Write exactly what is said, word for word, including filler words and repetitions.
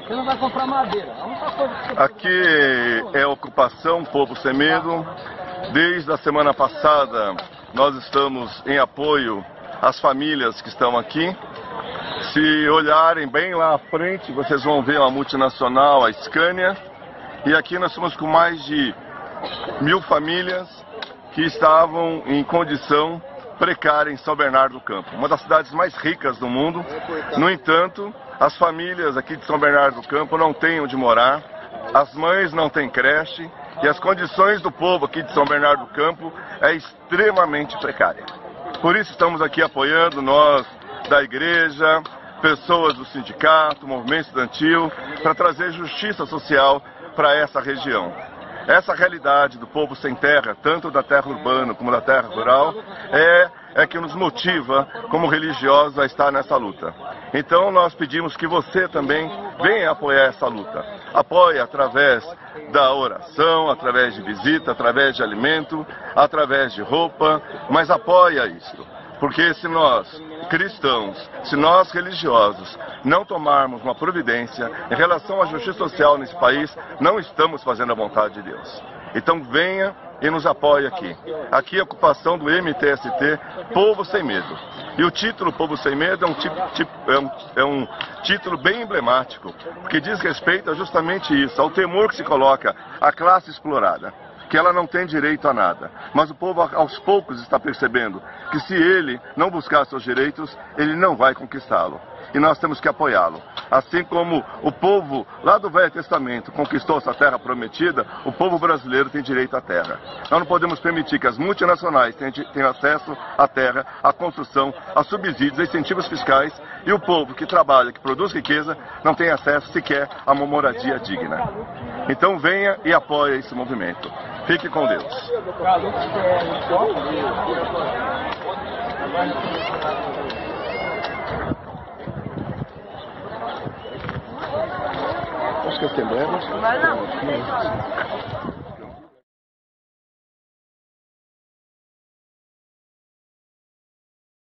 Você não vai comprar madeira. A única coisa que você Aqui é a ocupação Povo Sem Medo. Desde a semana passada nós estamos em apoio às famílias que estão aqui. Se olharem bem lá à frente, vocês vão ver uma multinacional, a Scania. E aqui nós estamos com mais de mil famílias que estavam em condição precária em São Bernardo do Campo, uma das cidades mais ricas do mundo. No entanto, as famílias aqui de São Bernardo do Campo não têm onde morar, as mães não têm creche e as condições do povo aqui de São Bernardo do Campo é extremamente precária. Por isso estamos aqui apoiando, nós da igreja, pessoas do sindicato, movimento estudantil, para trazer justiça social para essa região. Essa realidade do povo sem terra, tanto da terra urbana como da terra rural, é, é que nos motiva, como religiosos, a estar nessa luta. Então nós pedimos que você também venha apoiar essa luta. Apoie através da oração, através de visita, através de alimento, através de roupa, mas apoia isso. Porque se nós, cristãos, se nós religiosos, não tomarmos uma providência em relação à justiça social nesse país, não estamos fazendo a vontade de Deus. Então venha e nos apoie aqui. Aqui é a ocupação do M T S T, Povo Sem Medo. E o título Povo Sem Medo é um, tipo, tipo, é, um, é um título bem emblemático, porque diz respeito a justamente isso, ao temor que se coloca à classe explorada, que ela não tem direito a nada. Mas o povo aos poucos está percebendo que se ele não buscar seus direitos, ele não vai conquistá-lo. E nós temos que apoiá-lo. Assim como o povo lá do Velho Testamento conquistou essa terra prometida, o povo brasileiro tem direito à terra. Nós não podemos permitir que as multinacionais tenham acesso à terra, à construção, a subsídios, a incentivos fiscais, e o povo que trabalha, que produz riqueza, não tem acesso sequer a uma moradia digna. Então venha e apoie esse movimento. Fique com Deus. Acho que é Assembleia. Não vai não.